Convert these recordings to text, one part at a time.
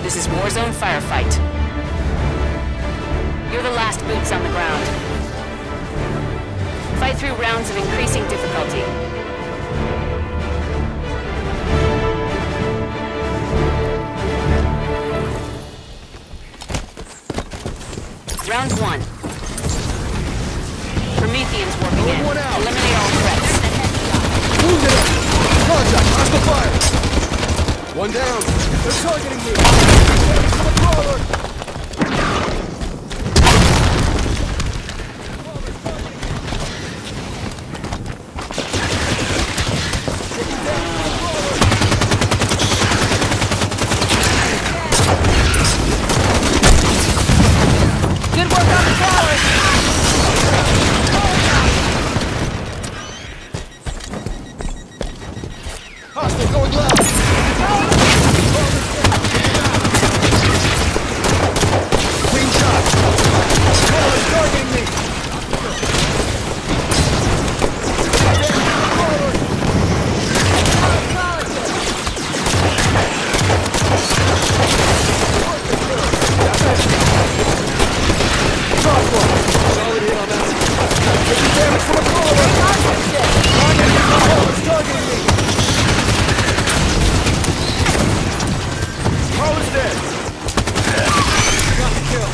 This is Warzone Firefight. You're the last boots on the ground. Fight through rounds of increasing difficulty. Round 1. Prometheans working in. Eliminate all threats. Wounded up! Contact! Hostile fire! One down! They're targeting me! Come a crawler! Good work on the crawler! Hostile going loud! Clean shot! Crawler's targeting me! Solid hit on that. Taking damage from a crawler! Crawler's targeting me! Crawler's dead! Got the kill.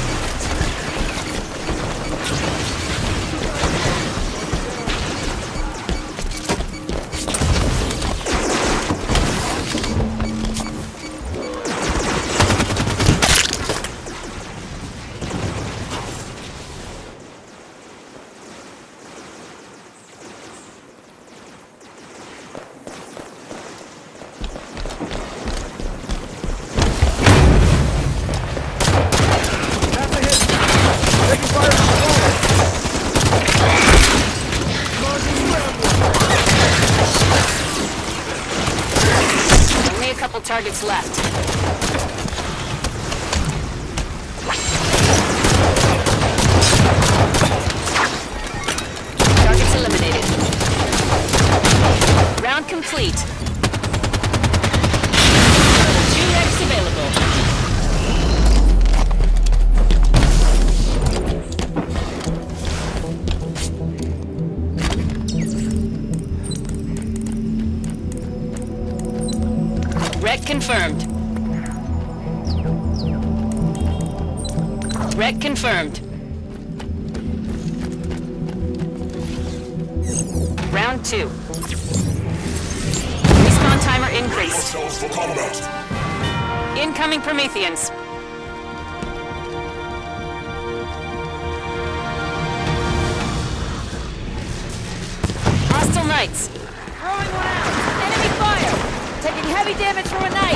That's a hit! Taking fire from the crawler! Launching scramble! Only a couple targets left. Targets eliminated. Round complete. 2 wrecks available. Wreck confirmed. Wreck confirmed. Round 2. Respawn timer increased. Cells for combat. Incoming Prometheans. Hostile Knights. Throwing one out! Enemy fire! Taking heavy damage from a knight!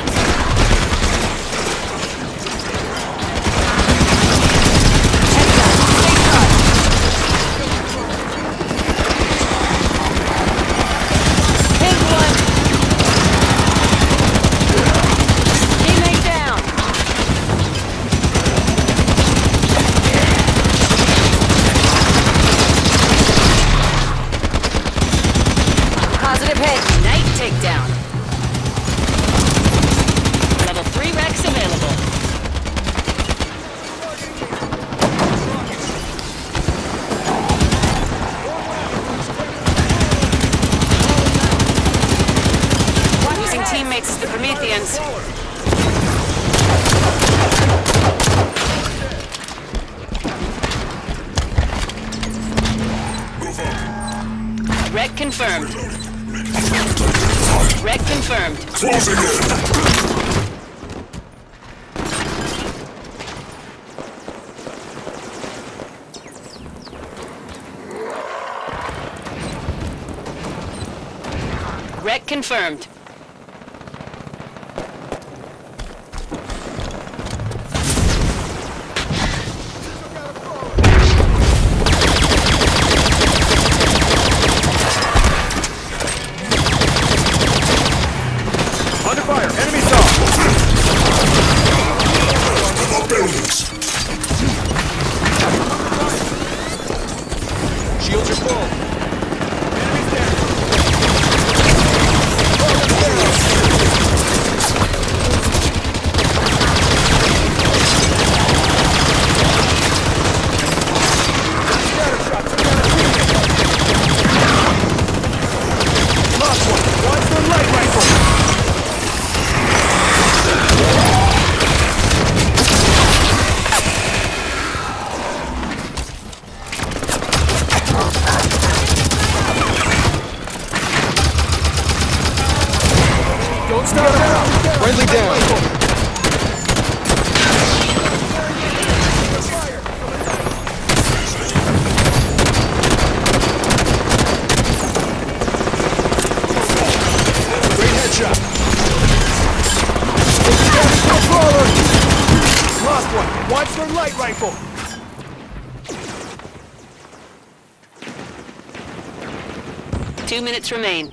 Ping one. Teammate down. Positive hit. Knight takedown. Level 3 wrecks available. Losing teammates to the Prometheans. Wreck confirmed. Wreck confirmed. Closing in. Wreck confirmed. Under fire! Enemy saw! The buildings. Shields are full! Enemy's down! Friendly down. Great headshot. Lost one. Watch their light rifle. Two minutes remain.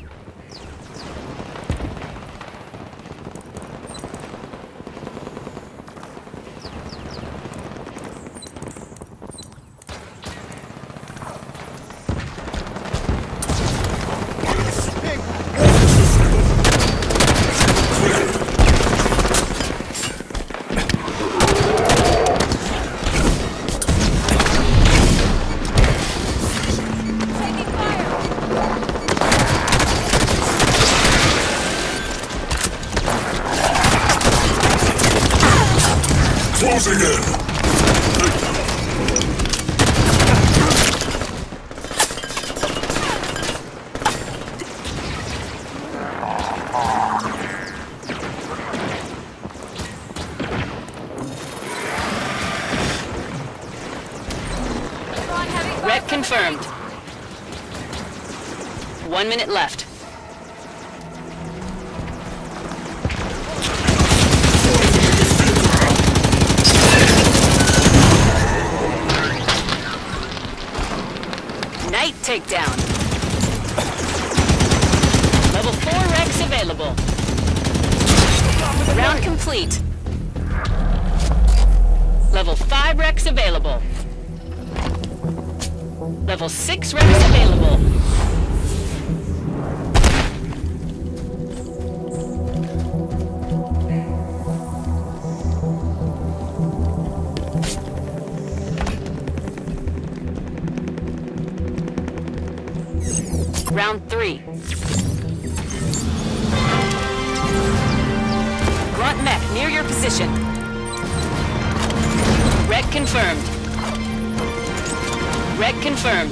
Closing in. Red confirmed. 1 minute left. Night takedown. Level 4 Rex available. Round complete. Level 5 Rex available. Level 6 Rex available. Round 3. Grunt mech near your position. Red confirmed. Red confirmed.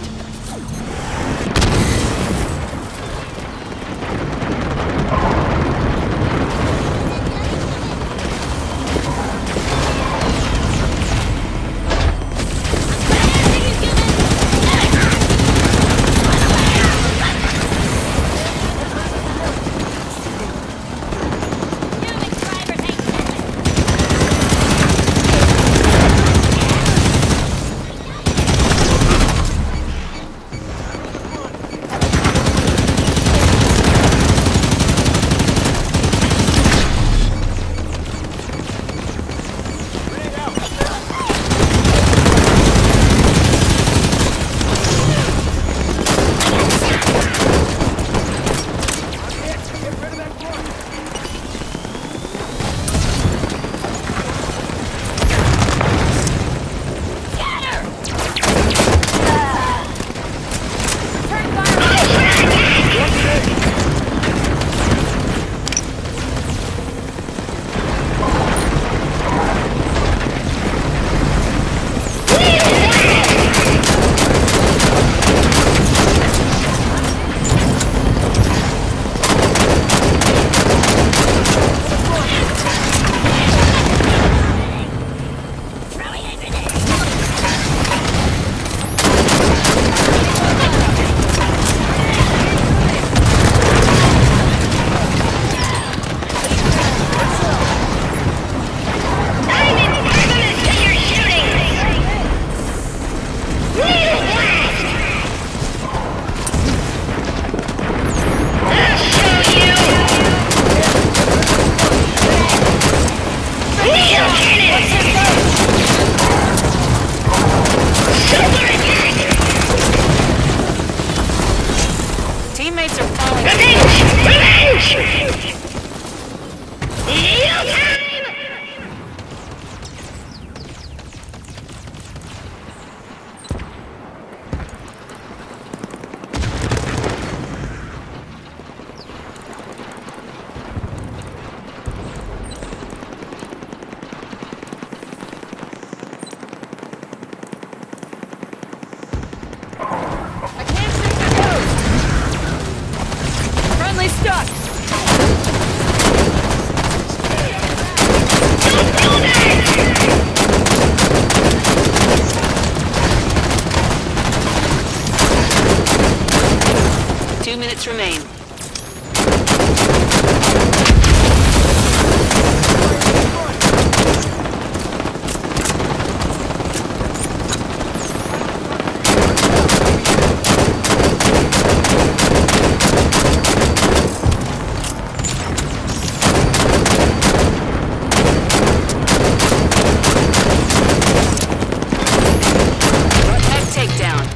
2 minutes remain. Takedown.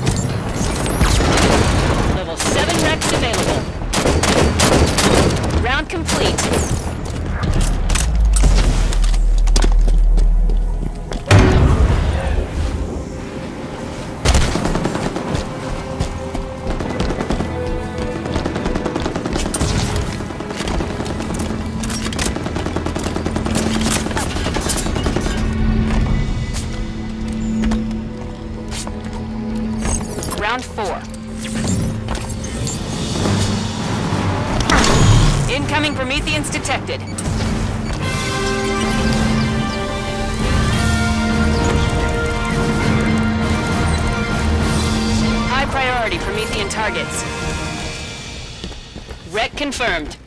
Level 7 Rex available. Round complete. Round 4. Incoming Prometheans detected. High priority Promethean targets. Wreck confirmed.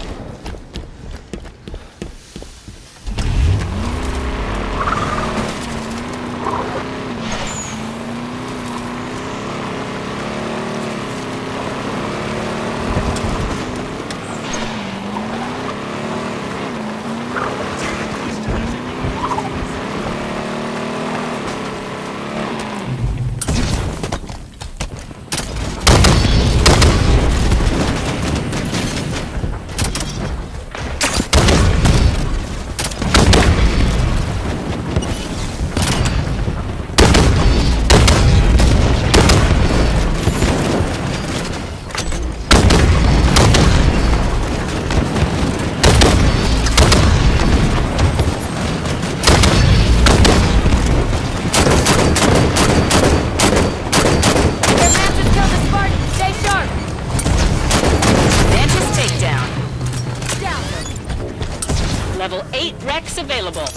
Level 8 Rex available.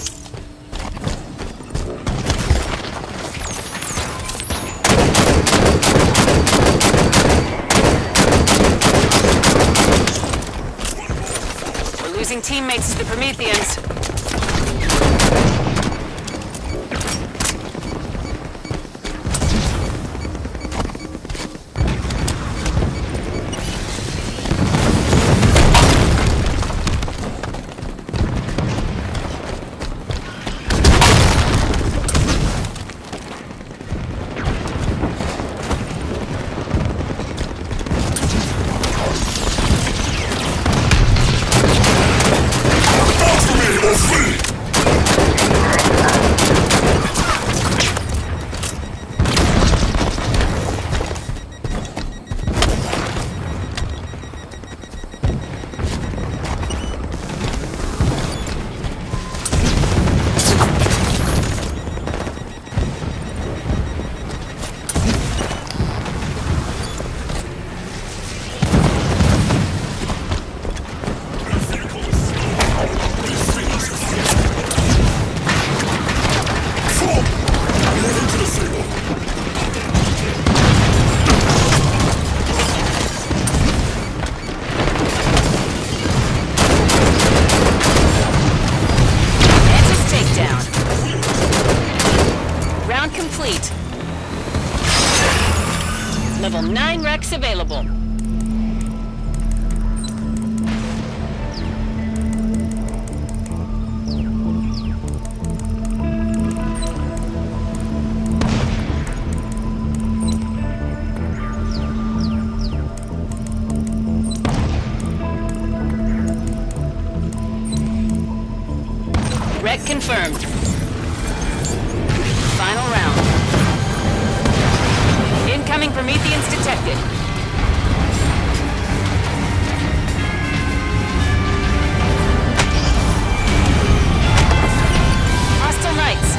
We're losing teammates to the Prometheans. Complete. Level 9 Rex available. Wreck confirmed. Final round. Incoming Prometheans detected. Hostile Knights.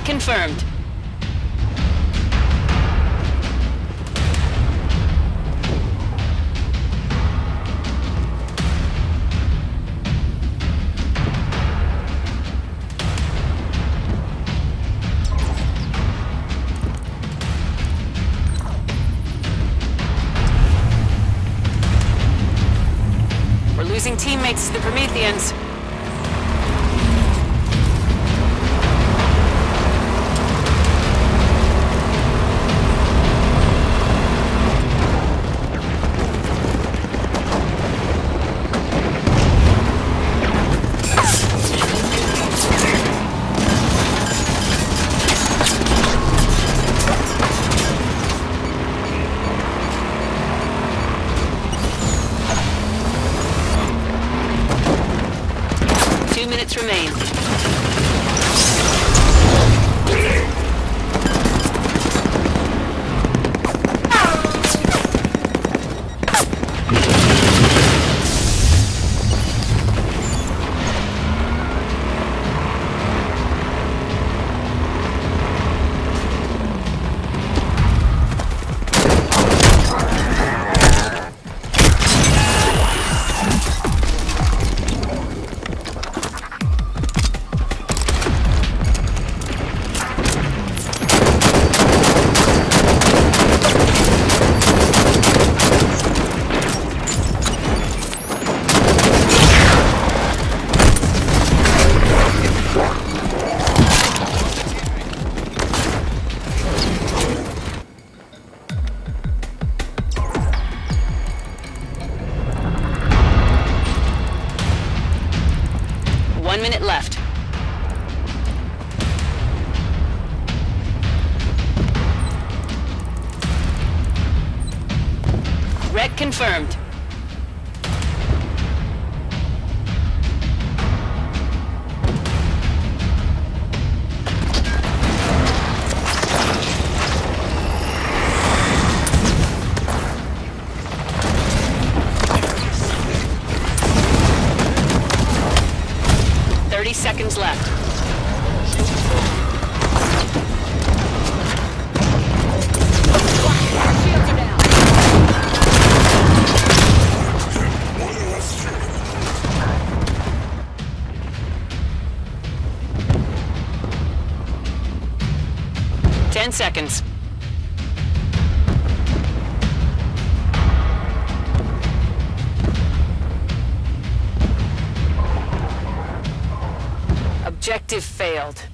Wreck confirmed. We're losing teammates to the Prometheans. Remain. Left. Wreck confirmed. Seconds left. Shields are down. Ten seconds. Objective failed.